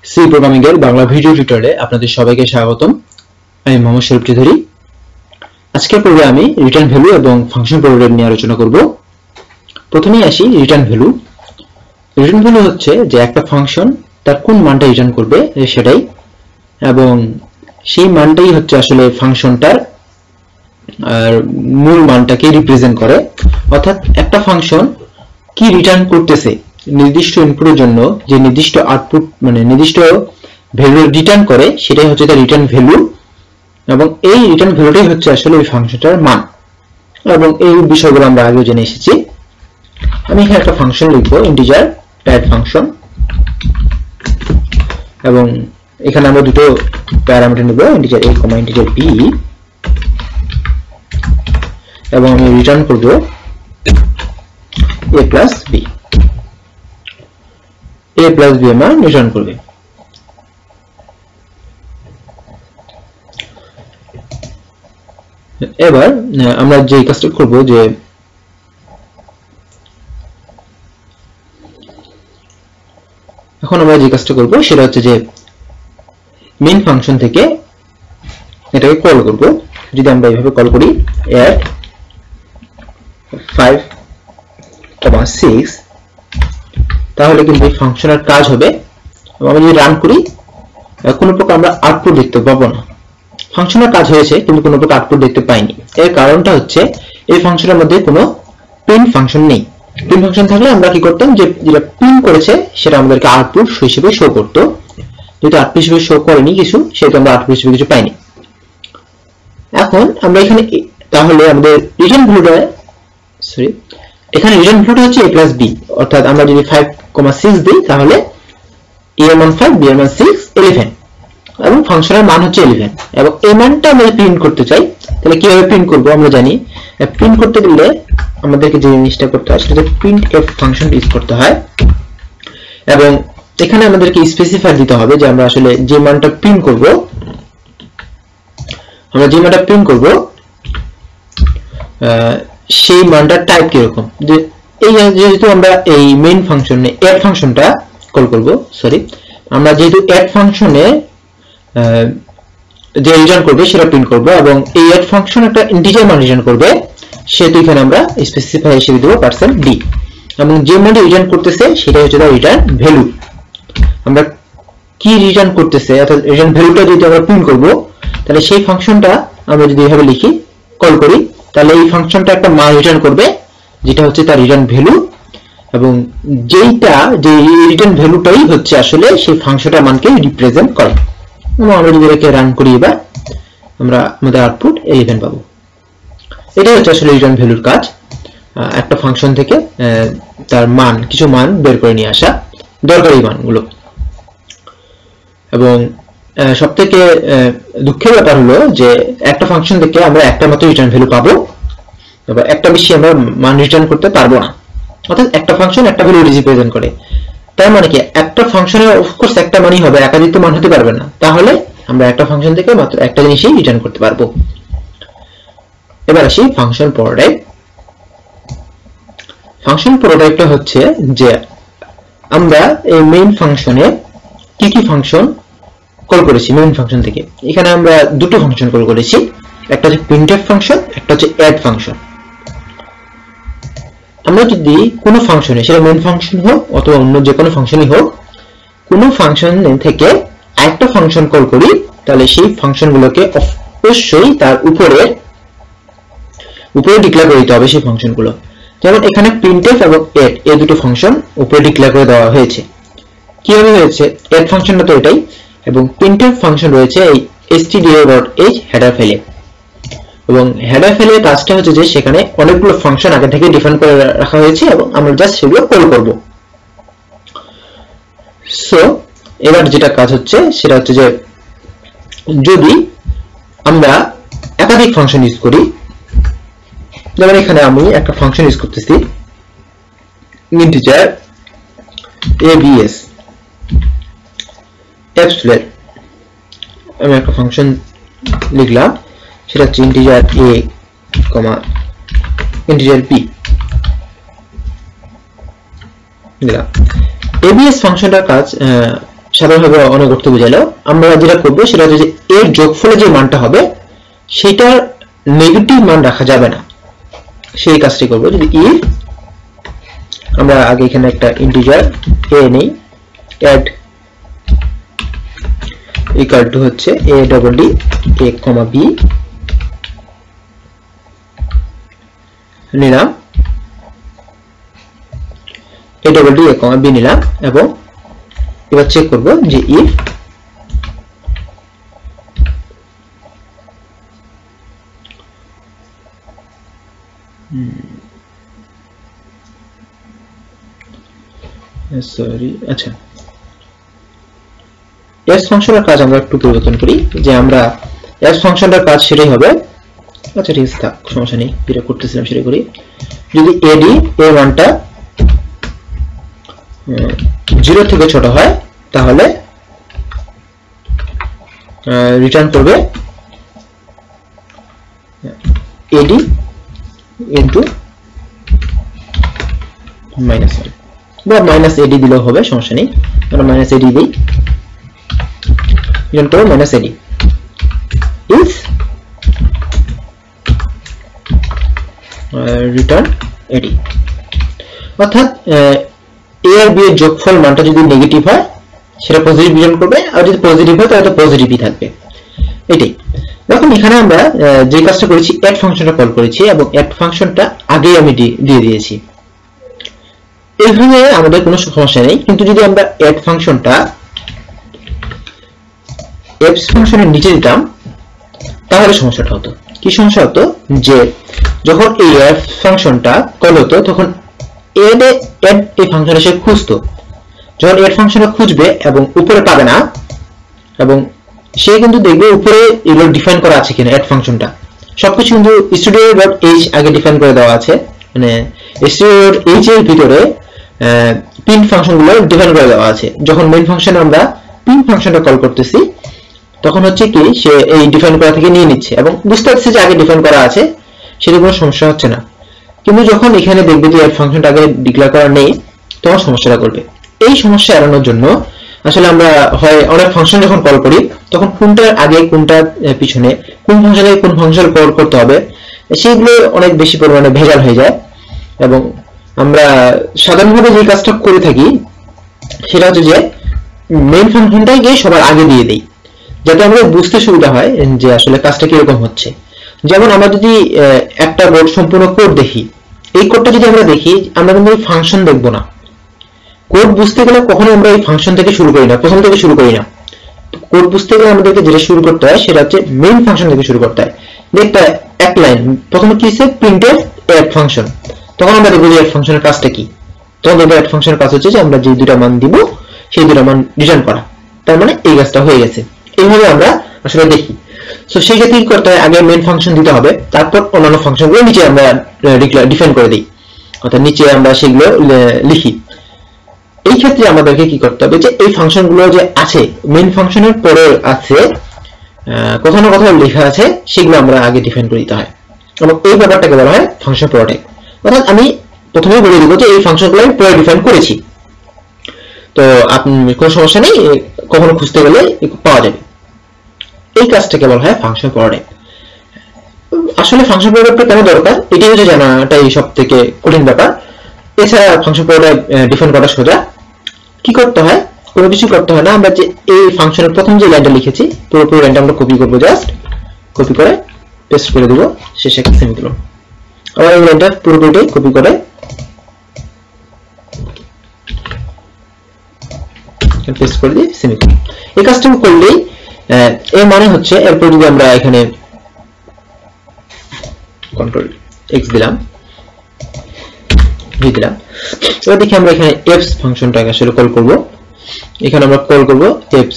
C programming এর Bangla video টিউটোরিয়ালে আপনাদের সবাইকে স্বাগতম। আমি মোহাম্মদ শরীফ চৌধুরী। আজকের পর্বে আমি রিটার্ন ভ্যালু এবং ফাংশন প্রোগ্রাম নিয়ে আলোচনা করব। প্রথমেই আসি রিটার্ন ভ্যালু। রিটার্ন ভ্যালু হচ্ছে যে একটা ফাংশন তার কোন মানটা রিটার্ন করবে সেটাই, এবং সেই মানটাই হচ্ছে আসলে ফাংশনটার মূল মানটাকে রিপ্রেজেন্ট করে। অর্থাৎ একটা ফাংশন কি রিটার্ন করতেছে নির্দিষ্ট ইনপুটের জন্য যে নির্দিষ্ট আউটপুট মানে নির্দিষ্ট ভ্যালু রিটার্ন করে সেটাই হচ্ছে তার রিটার্ন ভ্যালু, এবং এই রিটার্ন ভ্যালুটাই হচ্ছে আসলে ওই ফাংশনটার মান। এবং এই বিষয়গুলো আমরা আগেও জেনে এসেছি। আমি এখানে একটা ফাংশন লিখবো, ইন্টিজার অ্যাড ফাংশন, এবং এখানে আমরা দুটো প্যারামিটার নেব, ইন্টিজার a, ইন্টিজার b, এবং আমি রিটার্ন করব a plus b। a plus b মান রিটার্ন করবে। এবার আমরা যে কাজটা করব যে এখন আমরা যে কাজটা করব সেটা হচ্ছে যে মেইন ফাংশন থেকে এটাকে কল করব। যদি আমরা এইভাবে কল করি add 5,6, তাহলে কিন্তু এই ফাংশনের কাজ হবে। এবং আমরা যদি রান করি কোনো প্রকার আমরা আউটপুট দেখতে পাবো না। ফাংশনের কাজ হয়েছে কিন্তু কোনো প্রকার আউটপুট দেখতে পাইনি। এর কারণটা হচ্ছে এই ফাংশনের মধ্যে কোনো প্রিন্ট ফাংশন নেই। প্রিন্ট ফাংশন থাকলে আমরা কি করতাম, যে যেটা প্রিন্ট করেছে সেটা আমাদেরকে আউটপুট হিসেবে শো করতো। যেহেতু আউটপুট হিসেবে শো করেনি কিছু, সেহেতু আমরা আউটপুট হিসেবে কিছু পাইনি। এখন আমরা এখানে তাহলে আমাদের রিটার্ন ভ্যালুটা এখানে রিটার্ন ভ্যালুটা হচ্ছে a প্লাস b। অর্থাৎ আমরা যদি 5,6 দিই তাহলে a এর মান 5, b এর মান 6, 11, এবং ফাংশনের মান হচ্ছে 11। এবং এই মানটা আমরা প্রিন্ট করতে চাই, তাহলে কিভাবে প্রিন্ট করব আমরা জানি। প্রিন্ট করতে গেলে আমাদেরকে যে জিনিসটা করতে হয় সেটা প্রিন্ট এফ ফাংশন ইউজ করতে হয়। এবং এখানে আমাদেরকে স্পেসিফাই দিতে হবে যে আমরা আসলে যে মানটা প্রিন্ট করব, সেই মানটার টাইপ কিরকম। যে এই যেহেতু আমরা এই মেইন ফাংশনে অ্যাড ফাংশনটা কল করব, আমরা যেহেতু অ্যাড ফাংশনে যে রিটার্ন করবে সেটা প্রিন্ট করব, এবং এই অ্যাড ফাংশন একটা ইন্টিজার মান রিটার্ন করবে, সেটা এখানে আমরা স্পেসিফাই হিসেবে দেব %d। এবং যে মানটা রিটার্ন করতেছে সেটা হচ্ছে তার রিটার্ন ভ্যালু। আমরা কি রিটার্ন করতেছে অর্থাৎ রিটার্ন ভ্যালুটা যদি আমরা প্রিন্ট করব, তাহলে সেই ফাংশনটা আমরা যদি এভাবে লিখি, কল করি, তাহলে এই ফাংশনটা একটা মান রিটার্ন করবে যেটা হচ্ছে তার রিটার্ন ভ্যালু। এবং যে রিটার্ন ভ্যালুটাই হচ্ছে আসলে সেই ফাংশনটার মানকে রিপ্রেজেন্ট করে। এবং আমরা যদি এটাকে রান করি, এবার আমরা আমাদের আউটপুট 11 পাবো। এটাই হচ্ছে আসলে রিটার্ন ভ্যালুর কাজ, একটা ফাংশন থেকে তার মান, কিছু মান বের করে নিয়ে আসা, দরকারি মানগুলো। এবং সবথেকে দুঃখের ব্যাপার হলো যে একটা ফাংশন থেকে আমরা একটা মাত্র রিটার্ন ভ্যালু পাবো, এবার একটা বেশি আমরা মান রিটার্ন করতে পারবো না। অর্থাৎ একটা ফাংশন একটা ভ্যালু রিপ্রেজেন্ট করে। তার মানে কি একটা ফাংশনের অফকোর্স একটা মানই হবে, একাধিক মান হতে পারবে না। তাহলে আমরা একটা ফাংশন থেকে মাত্র একটা জিনিসই রিটার্ন করতে পারবো। এবার আসি ফাংশন প্রোটোটাইপ। ফাংশন প্রোটোটাইপটা হচ্ছে যে আমরা এই মেইন ফাংশনে কি কি ফাংশন কল করেছি মেইন ফাংশন থেকে। এখানে আমরা দুটো ফাংশন কল করেছি, একটা হচ্ছে প্রিন্টএফ ফাংশন, একটা হচ্ছে অ্যাড ফাংশন। আমরা যদি কোনো ফাংশনে, সেটা মেইন ফাংশন হোক অথবা অন্য যে কোনো ফাংশনই হোক, কোনো ফাংশন থেকে আরেকটা ফাংশন কল করি, তাহলে সেই ফাংশনগুলোকে অবশ্যই তার উপরে ডিক্লেয়ার করে দিতে হবে সেই ফাংশনগুলো। যেমন এখানে প্রিন্টএফ এবং অ্যাড এই দুটো ফাংশন উপরে ডিক্লেয়ার করে দেওয়া হয়েছে। কিভাবে হয়েছে? অ্যাড ফাংশনটা তো এটাই, এবং প্রিন্টএফ ফাংশন রয়েছে এই stdio.h হেডার ফাইলে। এবং হেডার ফাইলের কাজটা হচ্ছে যে সেখানে অনেকগুলো ফাংশন আগে থেকে ডিফাইন করে রাখা হয়েছে, এবং আমরা জাস্ট সেগুলো কল করব। সো এবার যেটা কাজ হচ্ছে সেটা হচ্ছে যে যদি আমরা একাধিক ফাংশন ইউজ করি, যেমন এখানে আমি একটা ফাংশন ইউজ করতেছি ইন্টিজার abs অ্যাবসলিউট, আমি একটা ফাংশন লিখলাম, সেটা হচ্ছে ইন্টিজার a, ইন্টিজার b দিলাম। abs ফাংশনটার কাজ সাধারণভাবে অনেক অর্থ বোঝালেও আমরা যেটা করব সেটা হচ্ছে যে এর যোগফলে যে মানটা হবে সেটার নেগেটিভ মান রাখা যাবে না, সেই কাজটি করব। যদি if আমরা আগে এখানে একটা ইন্টিজার a নেই, add equal to হচ্ছে a double d a comma b নিলাম, a double d a comma b নিলাম, এবং এবার চেক করব যে if আচ্ছা s ফাংশনের কাজ আমরা একটু পরিবর্তন করি, যে আমরা s ফাংশনটার কাজ সেটাই হবে। আচ্ছা ঠিক আছে, থাক, সমস্যা নেই, যেটা করতেছিলাম সেটাই করি। যদি ad এর মানটা 0 থেকে ছোট হয় তাহলে রিটার্ন করবে ad ইনটু -1 বা -ad দিলেও হবে, সমস্যা নেই, আমরা -ad দিই, রিটার্ন করব -ad if রিটার্ন ad, অর্থাৎ a আর b এর যোগফল মানটা যদি নেগেটিভ হয় সেটা পজিটিভ রিটার্ন করবে, আর যদি পজিটিভ হয় তাহলে তো পজিটিভই থাকবে, এটাই। দেখুন এখানে আমরা যে কাজটা করেছি add ফাংশনটা কল করেছি এবং add ফাংশনটা আগেই আমি দিয়ে দিয়েছি, এইভাবে আমাদের কোনো সমস্যা নেই। কিন্তু যদি আমরা add ফাংশনটা f ফাংশনের নিচে দিতাম তাহলে সমস্যাটা হতো। কি সমস্যা হতো, যে যখন এই f ফাংশনটা কল হতো তখন add এই ফাংশনে সে খুঁজতো, যখন add ফাংশনটা খুঁজবে এবং উপরে পাবে না, এবং সে কিন্তু দেখবে উপরে এগুলো ডিফাইন করা আছে কিনা add ফাংশনটা, সবকিছু কিন্তু studio.h আগে ডিফাইন করে দেওয়া আছে, মানে studio.h এর ভিতরে print ফাংশনগুলো ডিফাইন করে দেওয়া আছে। যখন মেইন ফাংশনে আমরা print ফাংশনটা কল করতেছি তখন হচ্ছে কি সে এই ডিফাইন করা থেকে নিয়ে নিচ্ছে এবং বুঝতে পারছে যে আগে ডিফাইন করা আছে, সেটা কোনো সমস্যা হচ্ছে না। কিন্তু যখন এখানে দেখবে যে add ফাংশনটা আগে ডিক্লেয়ার করা নেই তখন সমস্যাটা করবে। এই সমস্যা এড়ানোর জন্য আসলে আমরা হয় অনেক ফাংশন যখন কল করি তখন কোনটার আগে কোনটার পিছনে কোন ফাংশনে কোন ফাংশন কল করতে হবে সেগুলো অনেক বেশি পরিমাণে ভেজাল হয়ে যায়, এবং আমরা সাধারণভাবে যে কাজটা করে থাকি সেটা হচ্ছে যে মেইন ফাংশনটাই গিয়ে সবার আগে দিয়ে দেই, যাতে আমাদের বুঝতে সুবিধা হয় যে আসলে কাজটা কিরকম হচ্ছে। যেমন আমরা যদি একটা কোড সম্পূর্ণ কোড দেখি, এই কোডটা যদি আমরা দেখি আমরা কিন্তু ফাংশন দেখবো না, কোড বুঝতে গেলে কখনো আমরা এই ফাংশন থেকে শুরু করি না, প্রথম থেকে শুরু করি না। কোড বুঝতে গেলে আমাদেরকে যেটা শুরু করতে হয় সেটা হচ্ছে মেইন ফাংশন থেকে শুরু করতে হয়। একটা এক লাইন প্রথমে কি আছে printf add ফাংশন, তখন আমরা দেখব যে add ফাংশনের কাজটা কি। তখন দেখব add ফাংশনের কাজ হচ্ছে যে আমরা যে দুটো মান দিব সেই দুটো মান রিটার্ন করা, তার মানে এই কাজটা হয়ে গেছে। এইভাবে আমরা আসলে দেখি। সো সেই ক্ষেত্রে কি করতে হয়, আগে মেইন ফাংশন দিতে হবে, তারপর অন্যান্য ফাংশনগুলো নিচে আমরা ডিফাইন করে দিই, অর্থাৎ নিচে আমরা সেগুলো লিখি। এই ক্ষেত্রে আমাদেরকে কি করতে হবে, যে এই ফাংশনগুলো যে আছে মেইন ফাংশনের পরে আছে কোথাও না কোথাও লেখা আছে, সেগুলো আমরা আগে ডিফাইন করে দিতে হয়, এবং এই ব্যাপারটাকে বলা হয় ফাংশন প্রোটেক্ট। অর্থাৎ আমি প্রথমেই বলে দিব যে এই ফাংশনগুলো আমি পরে ডিফাইন করেছি, তো আপনি কোনো সমস্যা নেই, কখনো খুঁজতে গেলে পাওয়া যাবে। এই কাজটাকে বলা হয় ফাংশন প্রোটেক্ট। আসলে ফাংশন প্রোটেক্টটা কেন দরকার এটাই হচ্ছে জানাটাই সব থেকে কঠিন ব্যাপার। এছাড়া ফাংশন প্রোটেক্ট ডিফাইন করা সোজা। কি করতে হয়, কোনো কিছু করতে হয় না, আমরা যে এই ফাংশনের প্রথম যে লাইনটা লিখেছি পুরোপুরি লাইনটা আমরা কপি করবো, জাস্ট কপি করে পেস্ট করে দেবো, শেষে একটা সেমিকোলন। আবার এই লাইনটা পুরোপুরিটাই কপি করে পেস্ট করে দিই সেমিকোলন। এই কাজটা করলেই এর মানে হচ্ছে, এরপর যদি আমরা এখানে কন্ট্রোল এক্স দিলাম, দিলাম, এবার দেখি আমরা এখানে fs ফাংশনটাকে আসলে কল করব। এখানে আমরা কল করব fs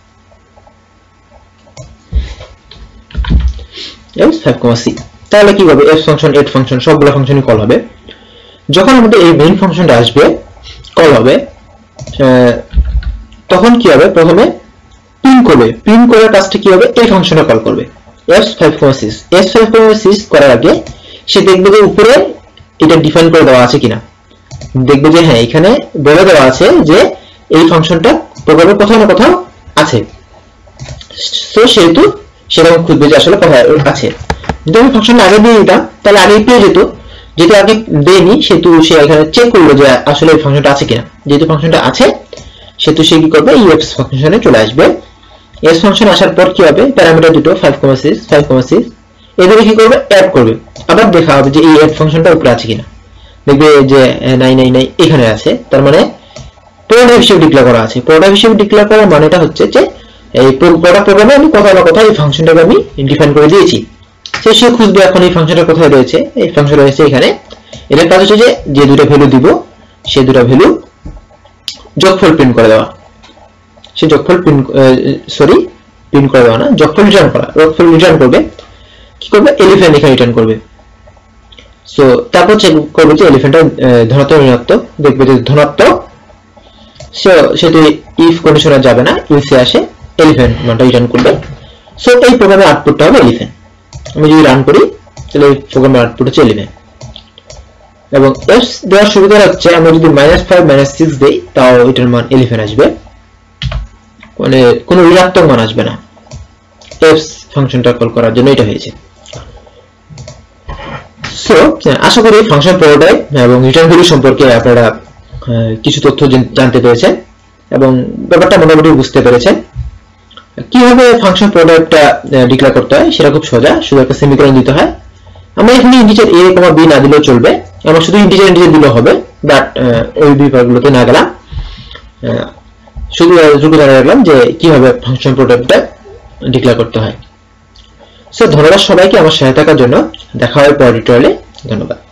5,c। তাহলে কি হবে, f ফাংশন add ফাংশন সবগুলো ফাংশনই কল হবে। যখন আমাদের এই মেইন ফাংশনটা আসবে কল হবে, তখন কি হবে, প্রথমে প্রিন্ট করবে, প্রিন্ট করার কাজটা কি হবে, এই ফাংশনটা কল করবে s5,6 করার আগে সে দেখবে যে উপরে এটা ডিফাইন করে দেওয়া আছে কিনা, দেখবে যে হ্যাঁ এখানে বলে দেওয়া আছে যে এই ফাংশনটা প্রোগ্রামের কোথাও না কোথাও আছে। তো সেহেতু সেরকম খুঁজবে যে আসলে কোথায় আছে। যদি আমি ফাংশনটা আগে দিয়ে দিতাম তাহলে আগে পেয়ে যেত, যেটা আগে দেয়নি সেহেতু সে এখানে চেক করলো যে আসলে এই ফাংশনটা আছে কিনা। যেহেতু ফাংশনটা আছে সেহেতু সে কি করবে, এফ ফাংশনে চলে আসবে। এস ফাংশন আসার পর কি হবে, প্যারামিটার দুটো 5,6 5,6 এদের কি করবে, অ্যাড করবে। আবার দেখা হবে যে এই অ্যাড ফাংশনটা উপরে আছে কিনা, দেখবে যে 999 এখানে আছে, তার মানে প্রোডাক্ট হিসেবে ডিক্লেয়ার করা আছে। প্রোডাক্ট হিসেবে ডিক্লেয়ার করার মানেটা হচ্ছে যে এই প্রোডাক্ট প্রোগ্রামে আমি কোথাও না কোথাও এই ফাংশনটাকে আমি ডিফাইন করে দিয়েছি। সে খুঁজবে এখন এই ফাংশনটা কোথায় রয়েছে, এই ফাংশন রয়েছে এখানে। এর কাজ হচ্ছে যে দুটো ভ্যালু দিব সেই দুটো ভ্যালু যোগফল প্রিন্ট করে দেওয়া। সে যোগফল প্রিন্ট করে দেওয়া না, যোগফল রিটার্ন করা। যোগফল রিটার্ন করবে, কি করবে, এলিফ্যান্ট এখানে রিটার্ন করবে। সো তারপর চেক করবে যে এলিফ্যান্টটা ধনাত্মক ঋণাত্মক, দেখবে যে ধনাত্মক, সেটি ইফ কন্ডিশনে যাবে না, ইফে আসে এলিফ্যান্ট মানটা রিটার্ন করবে। সো এই প্রোগ্রামের আউটপুটটা হবে এলিফ্যান্ট। আমি যদি রান করি তাহলে এই প্রোগ্রামের আউটপুট হচ্ছে এলিফ্যান্ট। এবং এফ দেওয়ার সুবিধা হচ্ছে আমরা যদি -5 -6 দেই তাও এটার মান এলিফ্যান্ট আসবে, মানে কোনো ঋণাত্মক মান আসবে না। এফ ফাংশনটা কল করার জন্য এটা হয়েছে। সো আশা করি ফাংশন প্রোটোটাইপ এবং রিটার্ন ভ্যালু সম্পর্কে আপনারা কিছু তথ্য জানতে পেরেছেন এবং ব্যাপারটা মোটামুটি বুঝতে পেরেছেন। কিভাবে ফাংশন প্রোটোটাইপটা ডিক্লেয়ার করতে হয় সেটা খুব সোজা, শুধু একটা সেমিকোলন দিতে হয়। আমরা এখানে ইন্টিজার a, b না দিলেও চলবে, আমরা শুধু ইন্টিজার দিলেও হবে, বাট ওই বিভাগগুলোতে না গেলাম, শুধু এতটুকু জানা রাখলাম যে কিভাবে ফাংশন প্রোটোটাইপটা ডিক্লেয়ার করতে হয়। সো ধন্যবাদ সবাইকে আমার সাথে থাকার জন্য। দেখা হবে পরের টিউটোরিয়ালে। ধন্যবাদ।